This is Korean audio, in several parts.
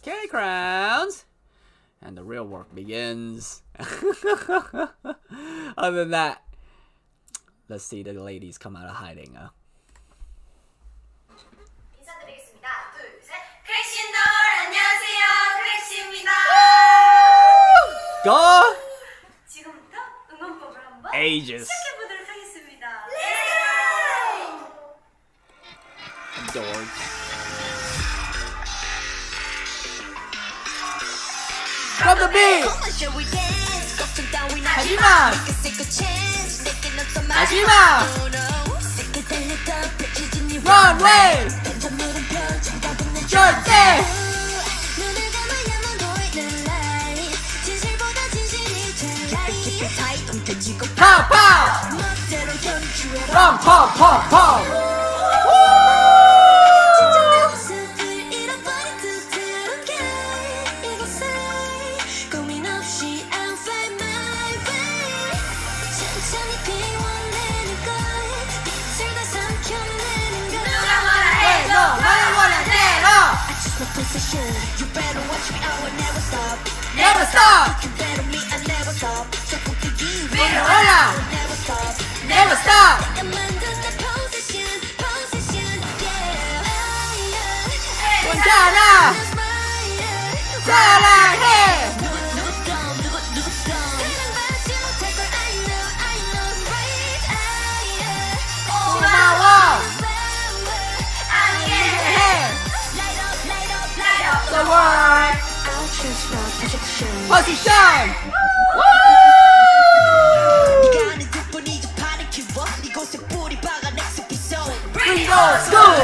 Candy crowns. And the real work begins. Other than that, let's see the ladies come out of hiding. 인사드리겠습니다. 둘, 셋. 크랙시인들 안녕하세요. 크랙시입니다. Go! 지금부터 응원법을 한번 Ages. 시작해보도록 하겠습니다. Let's go! Adored. From the beat! 하지마! 하지마! Runway! 절대! Pop pop! Pop pop pop pop! You better watch me, I will never stop. Never stop! You better me, I never stop. So put the geek. Hola! Never stop. Never stop! Montana! 사랑해! 고마워! The world! Position! Bring your school!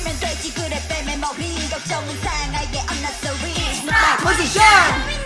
Position!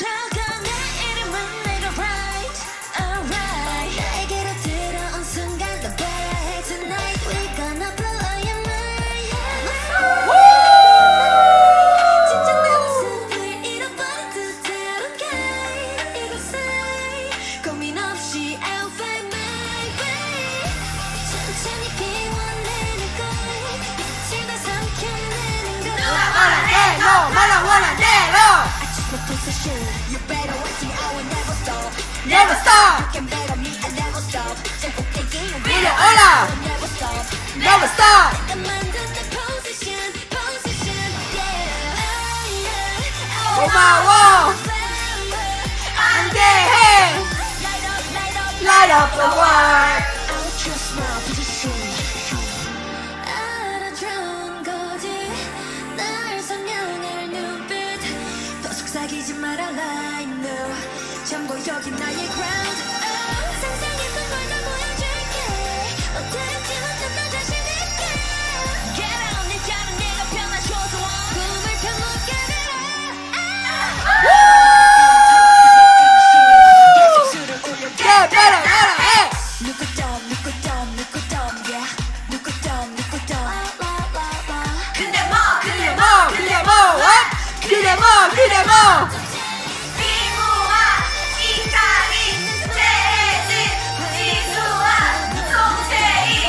You better watch me, I will never stop. Never stop! You can bet on me, I never stop. So put the game. Video hola! Never stop. Never stop! 고마워! 안돼! Light up the world! I'll trust my position. 알아들은 거지 날 선명할 눈빛 더 속삭이지 마라 right now 참고 여기 나의 ground 상상했던 걸 다 보여줄게 어떻게 혼자 나 자신 있게 Get out 내 자는 내가 편하셔서 꿈을 펴놓게 되라 Get better, better, hey! 그대 뭐! 비무와 이카리 재진 지수와 송세희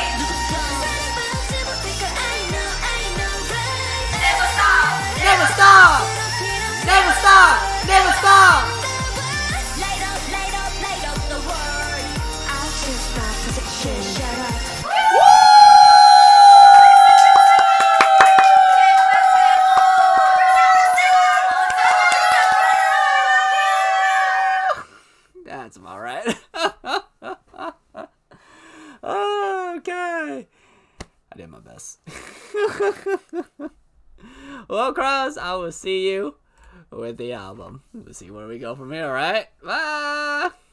Never stop! Never stop! Never stop! Never stop! Light up the world. I'll choose my position. Shut up. That's about right. Okay. I did my best. Well, Cross, I will see you with the album. We'll see where we go from here, right? Bye!